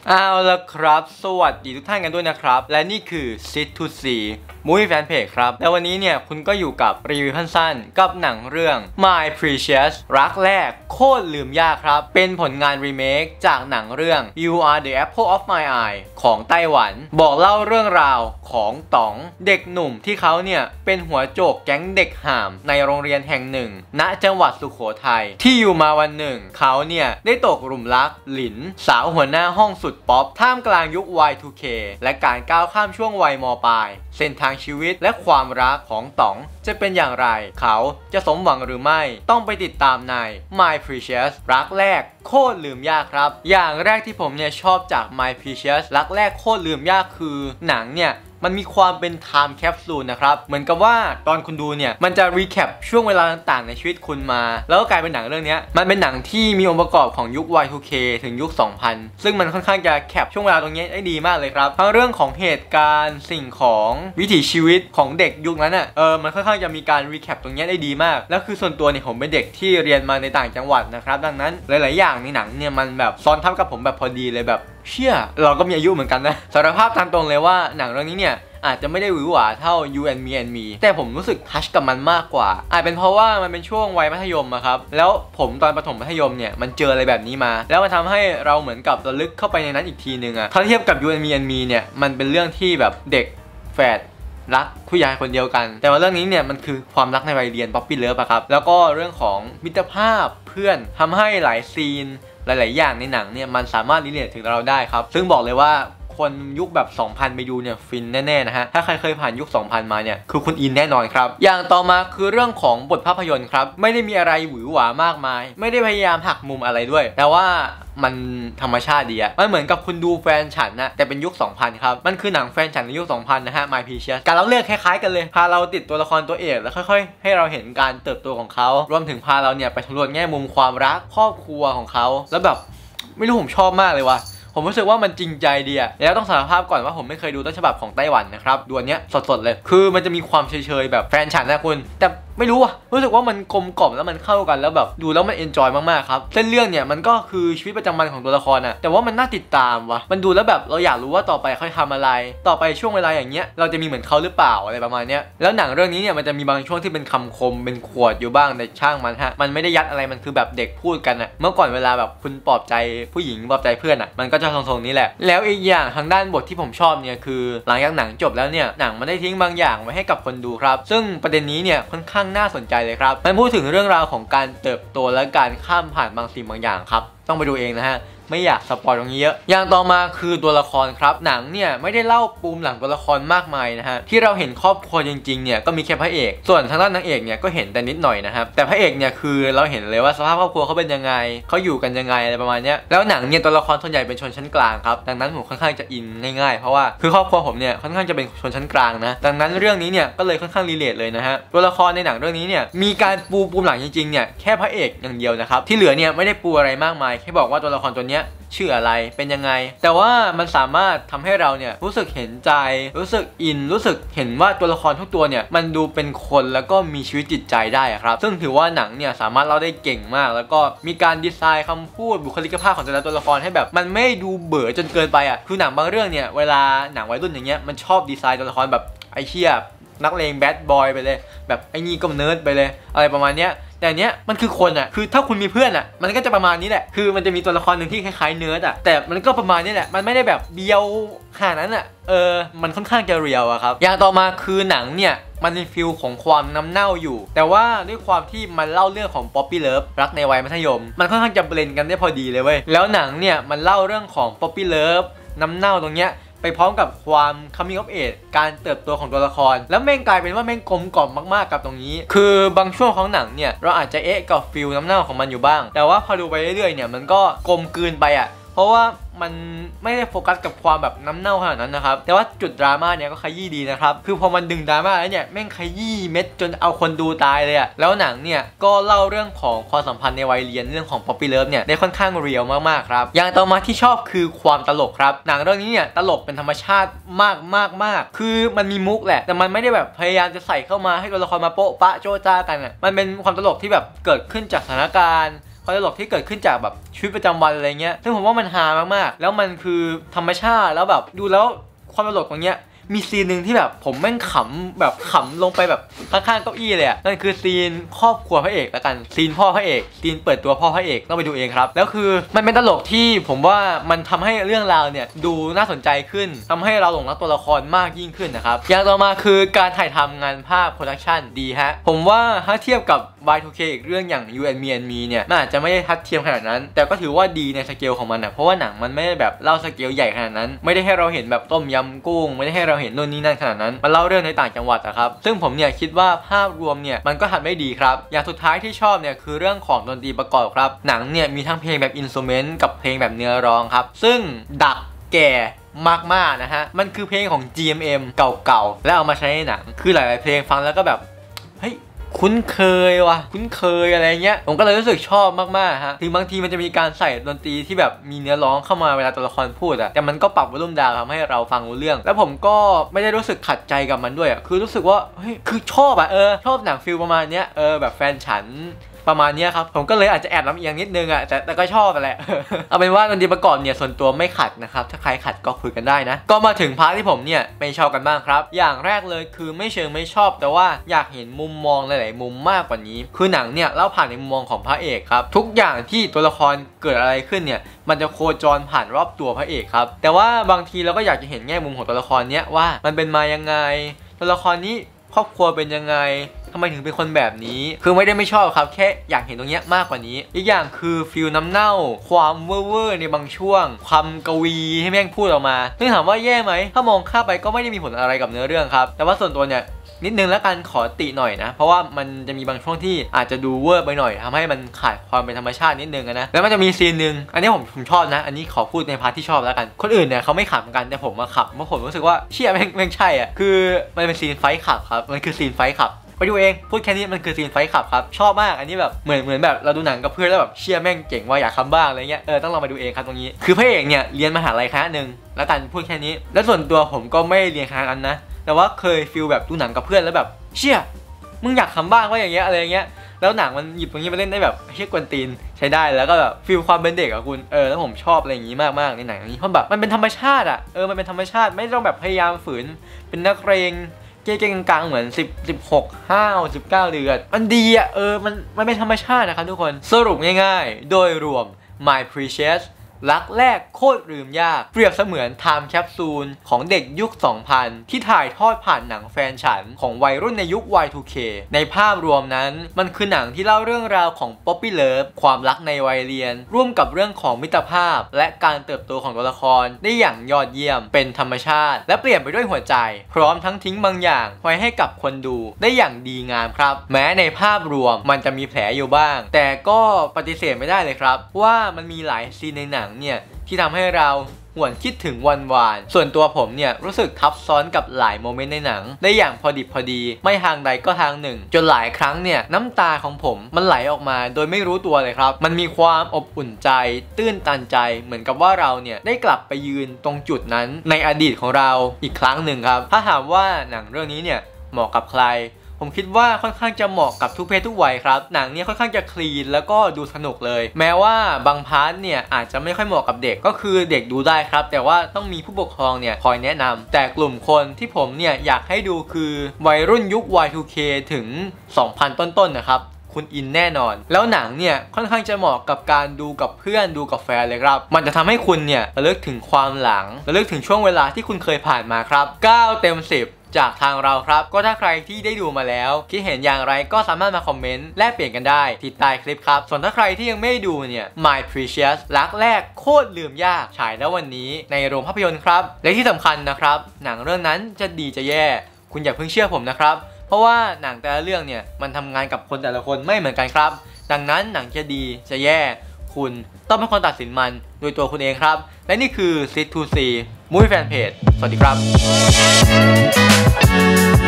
เอาละครับสวัสดีทุกท่านกันด้วยนะครับและนี่คือ Sit to See Movie Fan Page ครับและวันนี้เนี่ยคุณก็อยู่กับรีวิวสั้นๆกับหนังเรื่อง My Precious รักแรกโคตรลืมยากครับเป็นผลงานรีเมคจากหนังเรื่อง You Are the Apple of My Eye ของไต้หวันบอกเล่าเรื่องราวของต๋องเด็กหนุ่มที่เขาเนี่ยเป็นหัวโจกแก๊งเด็กห่ามในโรงเรียนแห่งหนึ่งณจังหวัดสุโขทัยที่อยู่มาวันหนึ่งเขาเนี่ยได้ตกหลุมรักหลินสาวหัวหน้าห้องสุดป๊อปท่ามกลางยุค Y2K และการก้าวข้ามช่วงวัยม.ปลายเส้นทางชีวิตและความรักของต๋องจะเป็นอย่างไรเขาจะสมหวังหรือไม่ต้องไปติดตามใน My Precious รักแรกโคตรลืมยากครับอย่างแรกที่ผมเนี่ยชอบจาก My Precious รักแรกโคตรลืมยากคือหนังเนี่ยมันมีความเป็น time capsule นะครับเหมือนกับว่าตอนคุณดูเนี่ยมันจะ recap ช่วงเวลาต่างๆในชีวิตคุณมาแล้วก็กลายเป็นหนังเรื่องนี้มันเป็นหนังที่มีองค์ประกอบของยุค Y2K ถึงยุค 2000 ซึ่งมันค่อนข้างจะแคปช่วงเวลาตรงนี้ได้ดีมากเลยครับทั้งเรื่องของเหตุการณ์สิ่งของวิถีชีวิตของเด็กยุคนั้นมันค่อนข้างจะมีการ recap ตรงนี้ได้ดีมากแล้วคือส่วนตัวเนี่ยผมเป็นเด็กที่เรียนมาในต่างจังหวัดนะครับดังนั้นหลายๆอย่างในหนังเนี่ยมันแบบซ้อนทับกับผมแบบพอดีเลยแบบเชี่ยเราก็มีอายุเหมือนกันนะสารภาพตามตรงเลยว่าหนังเรื่องนี้เนี่ยอาจจะไม่ได้หวือหวาเท่า You and Me and Me แต่ผมรู้สึกทัชกับมันมากกว่าอาจเป็นเพราะว่ามันเป็นช่วงวัยมัธยมอะครับแล้วผมตอนประถมมัธยมเนี่ยมันเจออะไรแบบนี้มาแล้วมันทำให้เราเหมือนกับระลึกเข้าไปในนั้นอีกทีนึงอะถ้าเทียบกับ You and Me and Me เนี่ยมันเป็นเรื่องที่แบบเด็กแฝดรักผู้ชายคนเดียวกันแต่ว่าเรื่องนี้เนี่ยมันคือความรักในวัยเรียนป๊อปปี้เลิฟอะครับแล้วก็เรื่องของมิตรภาพเพื่อนทำให้หลายซีนหลายๆอย่างในหนังเนี่ยมันสามารถรีเลทถึงเราได้ครับซึ่งบอกเลยว่าคนยุคแบบ 2000 ไปดูเนี่ยฟินแน่ๆนะฮะถ้าใครเคยผ่านยุค 2000 มาเนี่ยคือคุณอินแน่นอนครับอย่างต่อมาคือเรื่องของบทภาพยนตร์ครับไม่ได้มีอะไรหวือหวามากมายไม่ได้พยายามหักมุมอะไรด้วยแต่ว่ามันธรรมชาติดีอะมันเหมือนกับคุณดูแฟนฉันนะแต่เป็นยุค 2000 ครับมันคือหนังแฟนฉันในยุค 2000 นะฮะ My Precious การเล่าเรื่องคล้ายๆกันเลยพาเราติดตัวละครตัวเอกแล้วค่อยๆให้เราเห็นการเติบโตของเขารวมถึงพาเราเนี่ยไปสำรวจแง่มุมความรักครอบครัวของเขาแล้วแบบไม่รู้ผมชอบมากเลยว่ะผมรู้สึกว่ามันจริงใจดีอะแล้วต้องสารภาพก่อนว่าผมไม่เคยดูต้นฉบับของไต้หวันนะครับดูอันเนี้ยสดๆเลยคือมันจะมีความเฉยๆแบบแฟนฉันนะคุณแต่ไม่รู้อะรู้สึกว่ามันกลมกล่อมแล้วมันเข้ากันแล้วแบบดูแล้วมันเอนจอยมากๆครับเส้นเรื่องเนี่ยมันก็คือชีวิตประจำวันของตัวละครอะแต่ว่ามันน่าติดตามว่ะมันดูแล้วแบบเราอยากรู้ว่าต่อไปเขาทำอะไรต่อไปช่วงเวลาอย่างเงี้ยเราจะมีเหมือนเขาหรือเปล่าอะไรประมาณเนี้ยแล้วหนังเรื่องนี้เนี่ยมันจะมีบางช่วงที่เป็นคำคมเป็นขวดอยู่บ้างแต่ช่างมันฮะมันไม่ได้ยัดอะไรมันคือแบบเด็กพูดกันอะเมื่อก่อนเวลาแบบคุณปลอบใจผู้หญิงปลอบใจเพื่อนอะมันก็จะทรงๆนี้แหละแล้วอีกอย่างทางด้านบทที่ผมชอบเนี่ยคือหลังจากหนังจบแล้วเนี่ยหนังมันได้ทิ้งบางอย่างไว้ให้กับคนดูครับซึ่งประเด็นนี้เนี่ยค่อนข้างน่าสนใจเลยครับมันพูดถึงเรื่องราวของการเติบโตและการข้ามผ่านบางสิ่งบางอย่างครับต้องไปดูเองนะฮะไม่อยากสปอยตรงนี้เยอะอย่างต่อมาคือตัวละครครับหนังเนี่ยไม่ได้เล่าปูมหลังตัวละครมากมายนะฮะที่เราเห็นครอบครัวจริงๆเนี่ยก็มีแค่พระเอกส่วนทางด้านนางเอกเนี่ยก็เห็นแต่นิดหน่อยนะครับแต่พระเอกเนี่ยคือเราเห็นเลยว่าสภาพครอบครัวเขาเป็นยังไงเขาอยู่กันยังไงอะไรประมาณนี้แล้วหนังเนี่ยตัวละครส่วนใหญ่เป็นชนชั้นกลางครับดังนั้นผมค่อนข้างจะอินง่ายๆเพราะว่าคือครอบครัวผมเนี่ยค่อนข้างจะเป็นชนชั้นกลางนะดังนั้นเรื่องนี้เนี่ยก็เลยค่อนข้างรีเลทเลยนะฮะตัวละครในหนังเรื่องนี้เนี่ยมีการปูมหลังจริงๆเนี่ยแค่พระเอกอย่างเดียวนะครับที่เหลือเนี่ยไม่ได้ปูอะไรมากมายแค่บอกว่าตัวละครตัวเนี้ยชื่ออะไรเป็นยังไงแต่ว่ามันสามารถทำให้เราเนี่ยรู้สึกเห็นใจรู้สึกอินรู้สึกเห็นว่าตัวละครทุกตัวเนี่ยมันดูเป็นคนแล้วก็มีชีวิตจิตใจได้ครับซึ่งถือว่าหนังเนี่ยสามารถเล่าได้เก่งมากแล้วก็มีการดีไซน์คำพูดบุคลิกภาพของแต่ละตัวละครให้แบบมันไม่ดูเบื่อจนเกินไปคือหนังบางเรื่องเนี่ยเวลาหนังวัยรุ่นอย่างเงี้ยมันชอบดีไซน์ตัวละครแบบไอ้เหี้ยนักเลงแบดบอยไปเลยแบบไอ้นี่ก็เนิร์ดไปเลยอะไรประมาณเนี้ยแต่เนี้ยมันคือคนคือถ้าคุณมีเพื่อนมันก็จะประมาณนี้แหละคือมันจะมีตัวละครหนึ่งที่คล้ายๆเนิร์ดแต่มันก็ประมาณนี้แหละมันไม่ได้แบบเบียวขนาดนั้นมันค่อนข้างจะเรียลครับอย่างต่อมาคือหนังเนี่ยมันมีฟิลของความน้ำเน่าอยู่แต่ว่าด้วยความที่มันเล่าเรื่องของป๊อปปี้เลิฟรักในวัยมัธยมมันค่อนข้างจะเบลนกันได้พอดีเลยเว้ยแล้วหนังเนี่ยมันเล่าเรื่องของป๊อปปี้เลิฟน้ำเน่าตรงเนี้ยไปพร้อมกับความ coming of age การเติบโตของตัวละครแล้วแม่งกลายเป็นว่าแม่งกลมกล่อมมากๆกับตรงนี้คือบางช่วงของหนังเนี่ยเราอาจจะกับฟิลน้ำเน่าของมันอยู่บ้างแต่ว่าพอดูไปเรื่อยๆเนี่ยมันก็กลมกลืนไปเพราะว่ามันไม่ได้โฟกัสกับความแบบน้ำเน่าขนาดนั้นนะครับแต่ว่าจุดดราม่าเนี่ยก็ขยี้ดีนะครับคือพอมันดึงดราม่าแล้วเนี่ยแม่งขยี้เม็ดจนเอาคนดูตายเลยแล้วหนังเนี่ยก็เล่าเรื่องของความสัมพันธ์ในวัยเรียนเรื่องของป๊อปปี้เลิฟเนี่ยได้ค่อนข้างเรียลมากๆครับอย่างต่อมาที่ชอบคือความตลกครับหนังเรื่องนี้เนี่ยตลกเป็นธรรมชาติมากคือมันมีมุกแหละแต่มันไม่ได้แบบพยายามจะใส่เข้ามาให้ตัวละครมาโป๊ะปะโจจ้ากันมันเป็นความตลกที่แบบเกิดขึ้นจากสถานการณ์คความตลกที่เกิดขึ้นจากแบบชีวิตประจำวันอะไรเงี้ยซึ่งผมว่ามันฮามากๆแล้วมันคือธรรมชาติแล้วแบบดูแล้วความตลกตรงเนี้ยมีซีนหนึ่งที่แบบผมแม่งขำแบบขำลงไปแบบข้างๆเก้าอี้เลยอ่ะนั่นคือซีนครอบครัวพระเอกแล้วกันซีนพ่อพระเอกซีนเปิดตัวพ่อพระเอกต้องไปดูเองครับแล้วคือมันเป็นตลกที่ผมว่ามันทำให้เรื่องราวเนี่ยดูน่าสนใจขึ้นทำให้เราหลงรักตัวละครมากยิ่งขึ้นนะครับอย่างต่อมาคือการถ่ายทำงานภาพโปรดักชันดีฮะผมว่าถ้าเทียบกับ Y2K อีกเรื่องอย่าง You and Me and Me เนี่ยมันอาจจะไม่ได้ทัดเทียมขนาดนั้นแต่ก็ถือว่าดีในสเกลของมันนะเพราะว่าหนังมันไม่ได้แบบเล่าสเกลใหญ่ขนาดนั้นไม่ได้ให้เราเห็นแบบต้มยำกุ้งไม่ได้ให้เราเห็นนู่นนี่นั่นขนาดนั้นมันเล่าเรื่องในต่างจังหวัดอะครับซึ่งผมเนี่ยคิดว่าภาพรวมเนี่ยมันก็ทำได้ดีครับอย่างสุดท้ายที่ชอบเนี่ยคือเรื่องของดนตรีประกอบครับหนังเนี่ยมีทั้งเพลงแบบอินสตรูเมนต์กับเพลงแบบเนื้อร้องครับซึ่งดักแก่มากๆนะฮะมันคือเพลงของ GMM เก่าๆแล้วเอามาใช้ในหนังคือหลายๆเพลงฟังแล้วก็แบบเฮ้ยคุ้นเคยว่ะคุ้นเคยอะไรเงี้ยผมก็เลยรู้สึกชอบมากๆฮะถึงบางทีมันจะมีการใส่ดนตรีที่แบบมีเนื้อร้องเข้ามาเวลาตัวละครพูดอะแต่มันก็ปรับวอลลุ่มดาวทำให้เราฟังรู้เรื่องแล้วผมก็ไม่ได้รู้สึกขัดใจกับมันด้วยอะคือรู้สึกว่าเฮ้ยคือชอบอะชอบหนังฟิลประมาณเนี้ยแบบแฟนฉันประมาณนี้ครับผมก็เลยอาจจะแอบลำเอียงนิดนึงอะแต่ก็ชอบแหละ เอาเป็นว่าดนตรีประกอบเนี่ยส่วนตัวไม่ขัดนะครับถ้าใครขัดก็คุยกันได้นะก็มาถึงพาร์ทที่ผมเนี่ยไม่ชอบกันบ้างครับอย่างแรกเลยคือไม่เชิงไม่ชอบแต่ว่าอยากเห็นมุมมองหลายๆมุมมากกว่านี้คือหนังเนี่ยเล่าผ่านในมุมมองของพระเอกครับทุกอย่างที่ตัวละครเกิดอะไรขึ้นเนี่ยมันจะโคจรผ่านรอบตัวพระเอกครับแต่ว่าบางทีเราก็อยากจะเห็นแง่มุมของตัวละครเนี้ยว่ามันเป็นมายังไงตัวละครนี้ครอบครัวเป็นยังไงทำไมถึงเป็นคนแบบนี้คือไม่ได้ไม่ชอบครับแค่อยากเห็นตรงนี้มากกว่านี้อีกอย่างคือฟิลน้ำเน่าความเว่อร์ในบางช่วงความกวีให้แม่งพูดออกมาซึ่งถามว่าแย่ไหมถ้ามองข้ามไปก็ไม่ได้มีผลอะไรกับเนื้อเรื่องครับแต่ว่าส่วนตัวเนี่ยนิดนึงแล้วกันขอติหน่อยนะเพราะว่ามันจะมีบางช่วงที่อาจจะดูเวอร์ไปหน่อยทำให้มันขาดความเป็นธรรมชาตินิดนึงนะแล้วมันจะมีซีนนึงอันนี้ผมชอบนะอันนี้ขอพูดในพาร์ทที่ชอบแล้วกันคนอื่นเนี่ยเขาไม่ขำกันแต่ผมมาขำเพราะผมรู้สึกว่าเชี่ยแม่งใช่อ่ะคือมันเป็นซีนไฟขับครับมันคือซีนไฟขับไปดูเองพูดแค่นี้มันคือซีนไฟขับครับชอบมากอันนี้แบบเหมือนแบบเราดูหนังกับเพื่อนแล้วแบบเชี่ยแม่งเจ๋งว่าอยากทำบ้างอะไรเงี้ยต้องลองมาดูเองครับตรงนี้คือพระเอกเนี่ยเรียนมหาลัยคณะหนึ่งแล้วกันพูดแค่นี้แล้วส่วนตัวผมก็ไม่เรียนคณะนั้นนะแต่ว่าเคยฟีลแบบดูหนังกับเพื่อนแล้วแบบเชี่ยมึงอยากทำบ้างว่าอย่างเงี้ยอะไรเงี้ยแล้วหนังมันหยิบตรงนี้มาเล่นได้แบบเชี่ยกวนตีนใช้ได้แล้วก็แบบฟีลความเป็นเด็กอะคุณแล้วผมชอบอะไรอย่างงี้มากๆในหนังนี้เพราะแบบมันเป็นธรรมชาติอะมันเป็นธรรมชาติไม่ต้องแบบพยายามฝืนเป็นนักเรงเก่งกลางเหมือน16 5 19เดือนมันดีอะมันเป็นธรรมชาตินะครับทุกคนสรุปง่ายๆโดยรวม My Precious รักแรกโคตรลืมยากเปรียบเสมือนไทม์แคปซูลของเด็กยุค 2000 ที่ถ่ายทอดผ่านหนังแฟนฉันของวัยรุ่นในยุค Y2K ในภาพรวมนั้นมันคือหนังที่เล่าเรื่องราวของ Poppy Love ความรักในวัยเรียนร่วมกับเรื่องของมิตรภาพและการเติบโตของตัวละครได้อย่างยอดเยี่ยมเป็นธรรมชาติและเปลี่ยนไปด้วยหัวใจพร้อมทั้งทิ้งบางอย่างไว้ให้กับคนดูได้อย่างดีงามครับแม้ในภาพรวมมันจะมีแผลอยู่บ้างแต่ก็ปฏิเสธไม่ได้เลยครับว่ามันมีหลายซีนในหนังเนี่ยที่ทำให้เราหวนคิดถึงวันวานส่วนตัวผมเนี่ยรู้สึกทับซ้อนกับหลายโมเมนต์ในหนังได้อย่างพอดิบพอดีไม่ทางใดก็ทางหนึ่งจนหลายครั้งเนี่ยน้ำตาของผมมันไหลออกมาโดยไม่รู้ตัวเลยครับมันมีความอบอุ่นใจตื้นตันใจเหมือนกับว่าเราเนี่ยได้กลับไปยืนตรงจุดนั้นในอดีตของเราอีกครั้งหนึ่งครับถ้าถามว่าหนังเรื่องนี้เนี่ยเหมาะกับใครผมคิดว่าค่อนข้างจะเหมาะกับทุกเพศทุกวัยครับหนังนี้ค่อนข้างจะคลีนแล้วก็ดูสนุกเลยแม้ว่าบางพาร์ทเนี่ยอาจจะไม่ค่อยเหมาะกับเด็กก็คือเด็กดูได้ครับแต่ว่าต้องมีผู้ปกครองเนี่ยคอยแนะนำแต่กลุ่มคนที่ผมเนี่ยอยากให้ดูคือวัยรุ่นยุค Y2K ถึง 2000 ต้นๆนะครับคุณอินแน่นอนแล้วหนังเนี่ยค่อนข้างจะเหมาะกับการดูกับเพื่อนดูกับแฟนเลยครับมันจะทำให้คุณเนี่ยระลึกถึงความหลังระลึกถึงช่วงเวลาที่คุณเคยผ่านมาครับ9 เต็ม 10จากทางเราครับก็ถ้าใครที่ได้ดูมาแล้วคิดเห็นอย่างไรก็สามารถมาคอมเมนต์แลกเปลี่ยนกันได้ที่ใต้คลิปครับส่วนถ้าใครที่ยังไม่ดูเนี่ย My Precious รักแรกโคตรลืมยากฉายแล้ววันนี้ในโรงภาพยนตร์ครับและที่สำคัญนะครับหนังเรื่องนั้นจะดีจะแย่คุณอย่าเพิ่งเชื่อผมนะครับเพราะว่าหนังแต่ละเรื่องเนี่ยมันทำงานกับคนแต่ละคนไม่เหมือนกันครับดังนั้นหนังจะดีจะแย่คุณต้องเป็นคนตัดสินมันโดยตัวคุณเองครับและนี่คือ Sit to See Movie Fan Page สวัสดีครับ